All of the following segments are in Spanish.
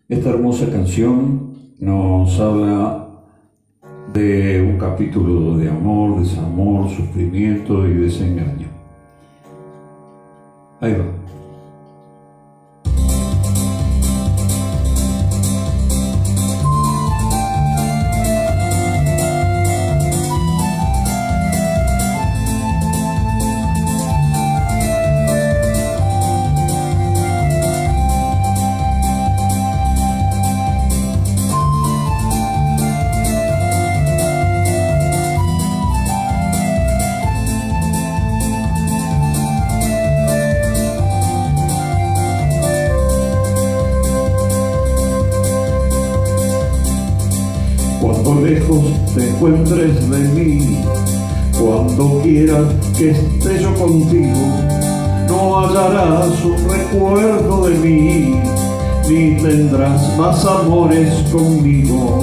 Esta hermosa canción nos habla de un capítulo de amor, desamor, sufrimiento y desengaño. Ahí va. Cuando lejos te encuentres de mí, cuando quieras que esté yo contigo, no hallarás un recuerdo de mí, ni tendrás más amores conmigo.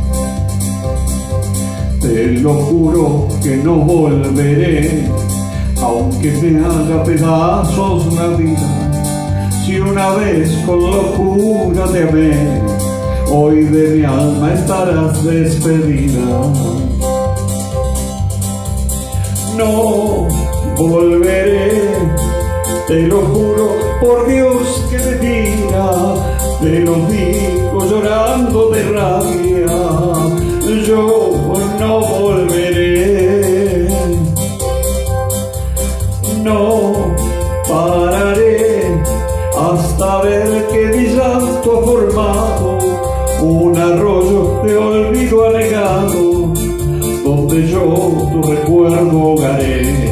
Te lo juro que no volveré, aunque me haga pedazos la vida. Si una vez con locura te amé, hoy de mi alma estarás despedida. No volveré, te lo juro por Dios que me mira, te lo digo llorando de rabia. Yo no volveré, no pararé hasta ver que mi llanto ha formado un arroyo de olvido anegado, donde yo tu recuerdo ahogaré.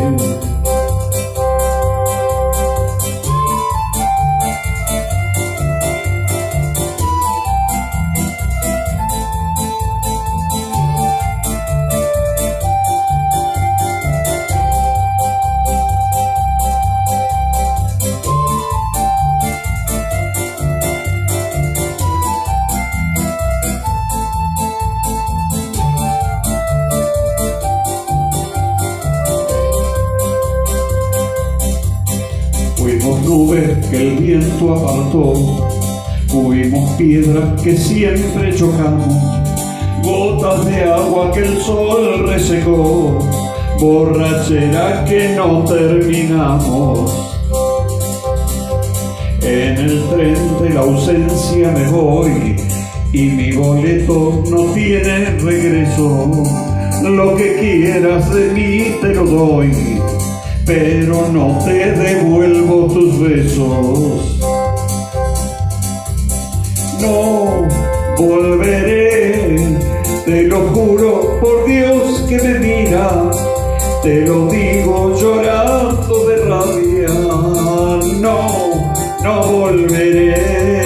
Fuimos nubes que el viento apartó, fuimos piedras que siempre chocamos, gotas de agua que el sol resecó, borrachera que no terminamos. En el tren de la ausencia me voy y mi boleto no tiene regreso. Lo que quieras de mí te lo doy, pero no te devuelvo tus besos. No volveré, te lo juro por Dios que me mira, te lo digo llorando de rabia. No volveré,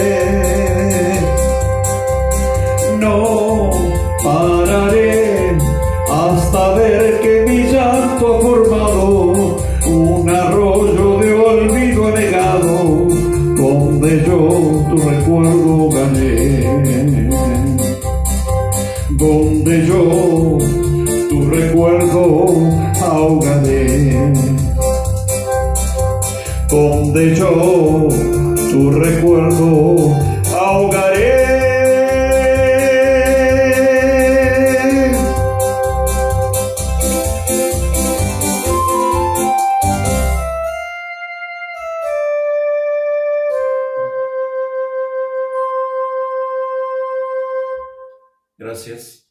no pararé hasta ver que mi llanto ha formado un arroyo de olvido anegado, donde yo tu recuerdo gané, donde yo tu recuerdo ahogaré, donde yo tu recuerdo ahogaré. Gracias.